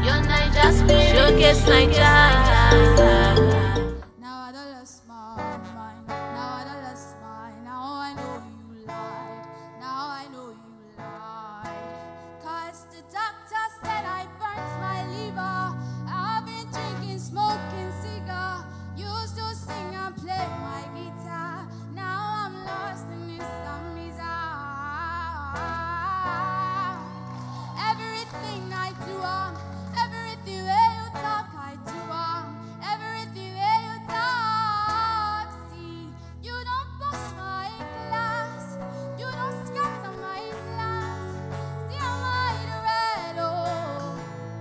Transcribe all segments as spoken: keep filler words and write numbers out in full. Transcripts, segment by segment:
Your Naija spirit. Showcase Naija. Now I don't lost my mind. Now I don't lost my. Now I know you lied. Now I know you lied. Cause the doctor said I burnt my liver. I've been drinking, smoking cigar. Used to sing and play my guitar. Now I'm lost in this misery. Everything I do wrong. Everything where you talk I do wrong. Everything where you talk, see, you don't bust my glass. You don't scatter my plans. See I'm hide red, oh,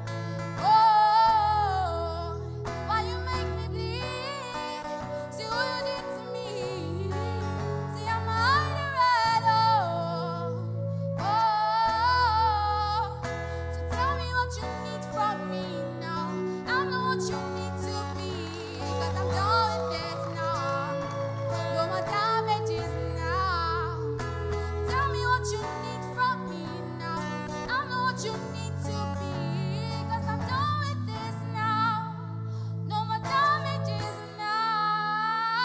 oh. Why you make me bleed? See who you did to me. See I'm hide red, oh, oh. So tell me what you need from me now. I'm not what you need to be. Cause I'm done with this now. No more damages now. Tell me what you need from me now. I'm not what you need to be. Cause I'm done with this now. No more damages now.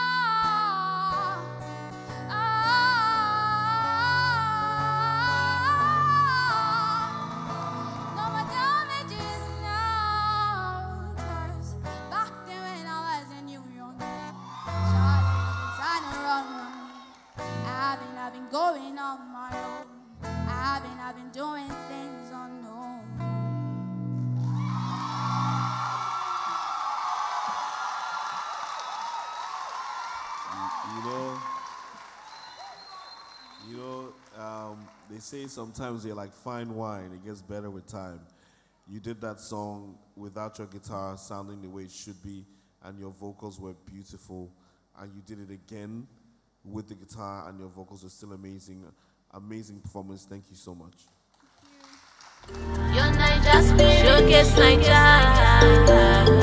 No more damages now. Cause back then when I was in New York, shawty, I've been trying to run, run. I've been, I've been going on my own. I've been, I've been doing things unknown. You know, you know, um, they say sometimes you're like fine wine, it gets better with time. You did that song without your guitar sounding the way it should be, and your vocals were beautiful, and you did it again with the guitar, and your vocals were still amazing. Amazing performance. Thank you so much. Your Naija spirit. Showcase Naija.